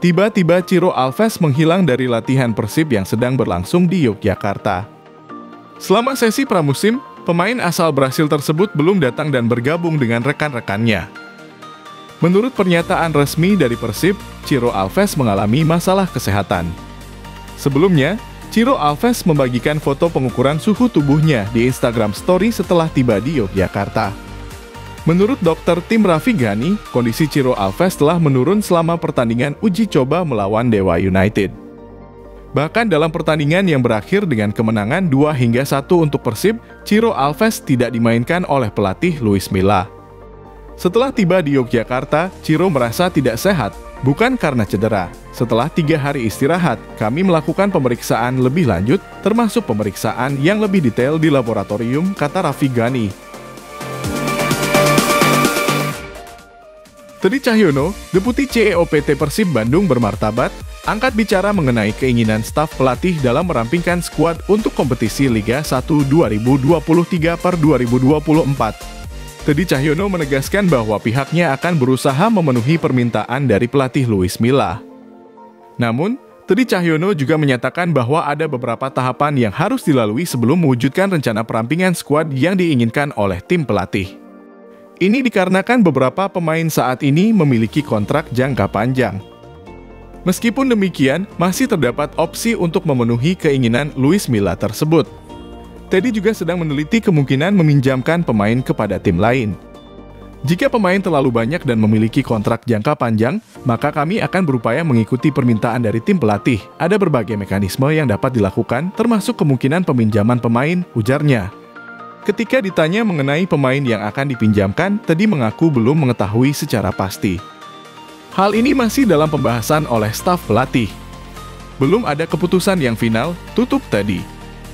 Tiba-tiba Ciro Alves menghilang dari latihan Persib yang sedang berlangsung di Yogyakarta. Selama sesi pramusim, pemain asal Brasil tersebut belum datang dan bergabung dengan rekan-rekannya. Menurut pernyataan resmi dari Persib, Ciro Alves mengalami masalah kesehatan. Sebelumnya, Ciro Alves membagikan foto pengukuran suhu tubuhnya di Instagram Story setelah tiba di Yogyakarta. Menurut dokter tim Raffi Ghani, kondisi Ciro Alves telah menurun selama pertandingan uji coba melawan Dewa United. Bahkan dalam pertandingan yang berakhir dengan kemenangan 2-1 untuk Persib, Ciro Alves tidak dimainkan oleh pelatih Luis Milla. Setelah tiba di Yogyakarta, Ciro merasa tidak sehat, bukan karena cedera. Setelah 3 hari istirahat, kami melakukan pemeriksaan lebih lanjut, termasuk pemeriksaan yang lebih detail di laboratorium, kata Raffi Ghani. Teddy Cahyono, Deputi CEO PT Persib Bandung bermartabat, angkat bicara mengenai keinginan staf pelatih dalam merampingkan skuad untuk kompetisi Liga 1 2023/2024. Teddy Cahyono menegaskan bahwa pihaknya akan berusaha memenuhi permintaan dari pelatih Luis Milla. Namun, Teddy Cahyono juga menyatakan bahwa ada beberapa tahapan yang harus dilalui sebelum mewujudkan rencana perampingan skuad yang diinginkan oleh tim pelatih. Ini dikarenakan beberapa pemain saat ini memiliki kontrak jangka panjang. Meskipun demikian, masih terdapat opsi untuk memenuhi keinginan Luis Milla tersebut. Teddy juga sedang meneliti kemungkinan meminjamkan pemain kepada tim lain. Jika pemain terlalu banyak dan memiliki kontrak jangka panjang, maka kami akan berupaya mengikuti permintaan dari tim pelatih. Ada berbagai mekanisme yang dapat dilakukan, termasuk kemungkinan peminjaman pemain, ujarnya. Ketika ditanya mengenai pemain yang akan dipinjamkan, Teddy mengaku belum mengetahui secara pasti. Hal ini masih dalam pembahasan oleh staf pelatih. Belum ada keputusan yang final, tutup Teddy.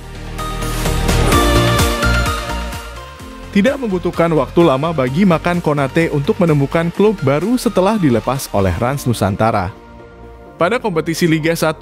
Tidak membutuhkan waktu lama bagi Makan Konate untuk menemukan klub baru setelah dilepas oleh Rans Nusantara. Pada kompetisi Liga 1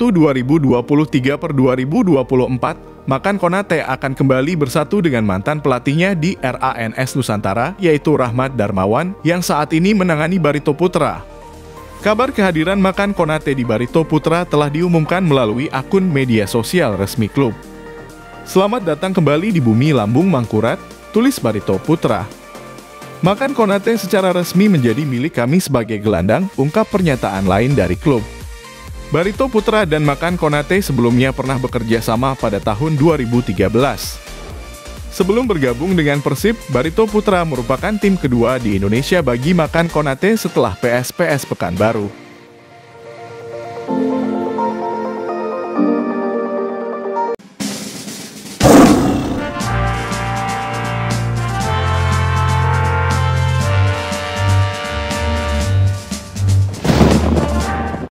2023/2024, Makan Konate akan kembali bersatu dengan mantan pelatihnya di RANS Nusantara, yaitu Rahmat Darmawan, yang saat ini menangani Barito Putra. Kabar kehadiran Makan Konate di Barito Putra telah diumumkan melalui akun media sosial resmi klub. Selamat datang kembali di bumi lambung Mangkurat, tulis Barito Putra. Makan Konate secara resmi menjadi milik kami sebagai gelandang, ungkap pernyataan lain dari klub. Barito Putra dan Makan Konate sebelumnya pernah bekerja sama pada tahun 2013. Sebelum bergabung dengan Persib, Barito Putra merupakan tim kedua di Indonesia bagi Makan Konate setelah PSPS Pekanbaru.